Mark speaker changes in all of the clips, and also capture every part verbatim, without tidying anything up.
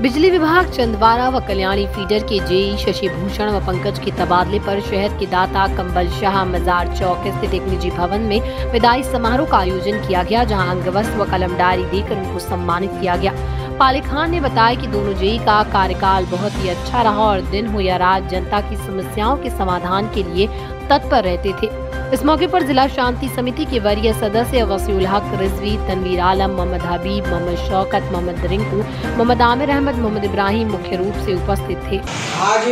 Speaker 1: बिजली विभाग चंदवारा व कल्याणी फीडर के जेई शशि भूषण व पंकज के तबादले पर शहर के दाता कंबल शाह मजार चौक स्थित एक निजी भवन में विदाई समारोह का आयोजन किया गया, जहां अंगवस्त्र व कलमडारी देकर उनको सम्मानित किया गया। पाले खान ने बताया कि दोनों जेई का कार्यकाल बहुत ही अच्छा रहा और दिन हो या रात जनता की समस्याओं के समाधान के लिए तत्पर रहते थे। इस मौके पर जिला शांति समिति के वरीय सदस्य वसीउल हक रिजवी, तनवीर आलम, मोहम्मद हबीब, मोहम्मद शौकत, मोहम्मद रिंकू, मोहम्मद आमिर अहमद, मोहम्मद इब्राहिम मुख्य रूप से उपस्थित थे।
Speaker 2: आज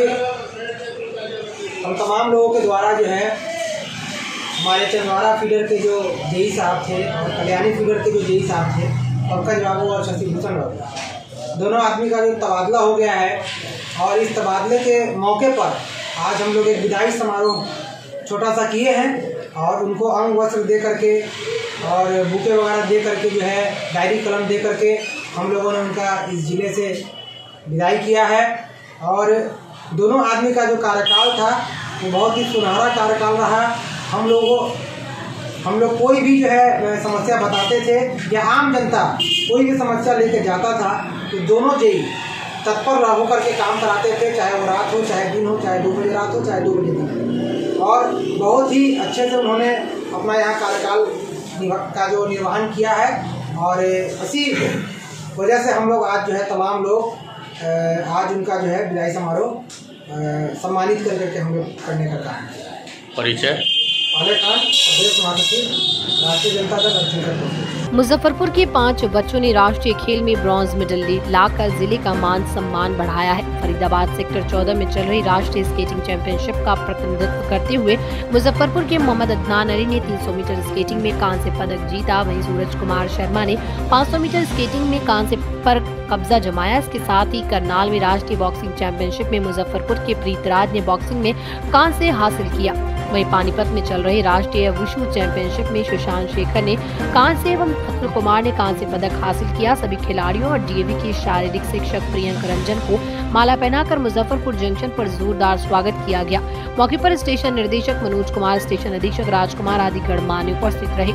Speaker 2: हम तमाम लोगों के द्वारा जो है हमारे चंदवारा फीडर के जो जेई साहब थे और कल्याणी फीडर के जो जेई साहब थे, पंकज बाबू और शशि भूषण बाबू, दोनों आदमी का जो तबादला हो गया है और इस तबादले के मौके पर आज हम लोग एक विदाई समारोह छोटा सा किए हैं और उनको अंग वस्त्र दे करके और बुके वगैरह दे करके जो है डायरी कलम दे करके हम लोगों ने उनका इस जिले से विदाई किया है। और दोनों आदमी का जो कार्यकाल था वो बहुत ही सुनहरा कार्यकाल रहा। हम लोगों हम लोग कोई भी जो है समस्या बताते थे या आम जनता कोई भी समस्या लेके जाता था तो दोनों जेई तत्पर होकर के काम कराते थे, चाहे वो रात हो, चाहे दिन हो, चाहे दो बजे रात हो, चाहे दो बजे दिन हो। और बहुत ही अच्छे से उन्होंने अपना यहाँ कार्यकाल का जो निर्वहन किया है और इसी वजह से हम लोग आज जो है तमाम लोग आज उनका जो है विदाई समारोह सम्मानित कर करके हम लोग करने का काम है।
Speaker 3: परिचय
Speaker 2: पाले खान, प्रदेश महासचिव, राष्ट्रीय जनता दल अध्यक्ष।
Speaker 1: मुजफ्फरपुर के पांच बच्चों ने राष्ट्रीय खेल में ब्रॉन्ज मेडल लाकर जिले का मान सम्मान बढ़ाया है। फरीदाबाद सेक्टर चौदह में चल रही राष्ट्रीय स्केटिंग चैंपियनशिप का प्रतिनिधित्व करते हुए मुजफ्फरपुर के मोहम्मद अदनान अली ने तीन सौ मीटर स्केटिंग में कांस्य पदक जीता। वहीं सूरज कुमार शर्मा ने पाँच सौ मीटर स्केटिंग में कांस्य पर कब्जा जमाया। इसके साथ ही करनाल में राष्ट्रीय बॉक्सिंग चैंपियनशिप में मुजफ्फरपुर के प्रीतराज ने बॉक्सिंग में कांस्य हासिल किया। वहीं पानीपत में चल रही राष्ट्रीय वुशु चैंपियनशिप में सुशांत शेखर ने कांस्य एवं अतुल कुमार ने कांस्य पदक हासिल किया। सभी खिलाड़ियों और डीएवी के शारीरिक शिक्षक प्रियंक रंजन को माला पहनाकर मुजफ्फरपुर जंक्शन पर जोरदार स्वागत किया गया। मौके पर स्टेशन निर्देशक मनोज कुमार, स्टेशन अधीक्षक राजकुमार आदि गणमान्य उपस्थित रहे।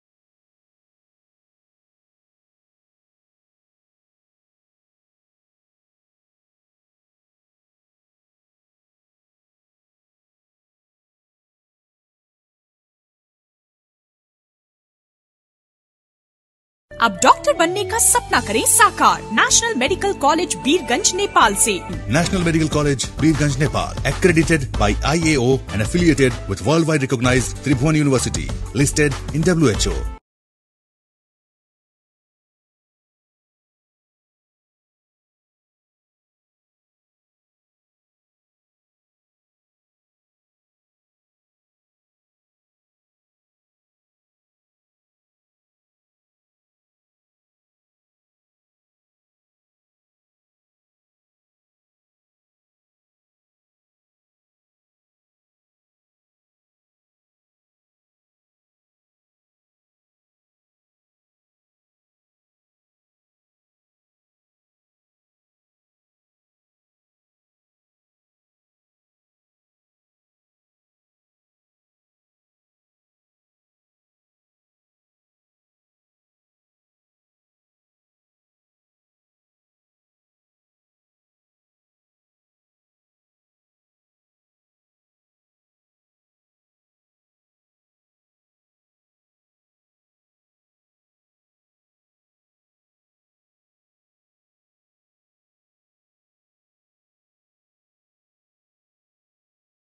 Speaker 4: अब डॉक्टर बनने का सपना करें साकार national medical college Birgunj Nepal से।
Speaker 5: National Medical College, Birganj, Nepal, accredited by I A O and affiliated with worldwide recognized Tribhuvan University, listed in W H O.